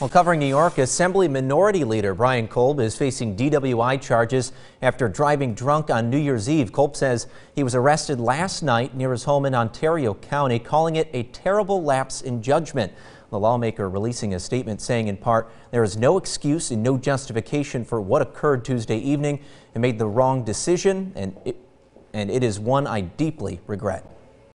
Well, covering New York, Assembly Minority Leader Brian Kolb is facing DWI charges after driving drunk on New Year's Eve. Kolb says he was arrested last night near his home in Ontario County, calling it a terrible lapse in judgment. The lawmaker releasing a statement saying in part, there is no excuse and no justification for what occurred Tuesday evening and made the wrong decision, and it is one I deeply regret.